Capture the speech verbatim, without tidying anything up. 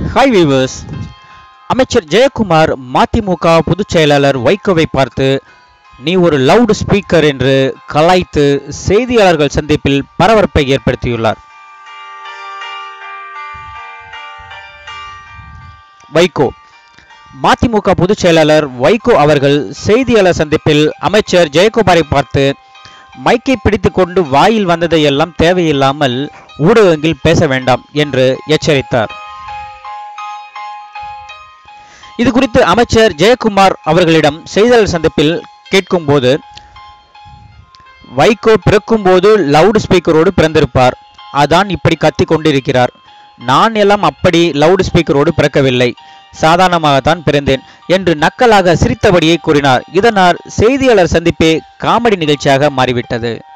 Hi viewers. அமைச்சர் ஜெயக்குமார் மதிமுக பொதுச் செயலாளர் வைகோவை பார்த்து நீ ஒரு லவுட் ஸ்பீக்கர் என்று கலாய்த்து செய்தியாளர்கள் சந்திப்பில் பரபரப்பை ஏற்படுத்தியுள்ளார். வைகோ மதிமுக பொதுச் செயலாளர் வைகோ அவர்கள் செய்தியாளர் சந்திப்பில் அமைச்சர் ஜெயக்குமாரை பார்த்து மைக்கை பிடித்து கொண்டு வாயில் வந்ததையெல்லாம் தேவையில்லாமல் ஊடகங்களில் பேச வேண்டாம் என்று எச்சரித்தார். இது குறித்து அமைச்சர் ஜெயக்குமார் அவர்களிடம் செய்தியாளர் சந்திப்பில் கேட்கும் போது, வைகோ பிறக்கும் போது லவுட் ஸ்பீக்கரோடு பிறந்திருப்பார், அதான் இப்படி கத்தி கொண்டிருக்கிறார். நான் எல்லாம் அப்படி லவுட் ஸ்பீக்கரோடு பிறக்கவில்லை, சாதாரணமாகத்தான் பிறந்தேன் என்று நக்கலாக சிரித்தபடியே கூறினார். இதனால் செய்தியாளர் சந்திப்பே காமெடி நிகழ்ச்சியாக மாறிவிட்டது.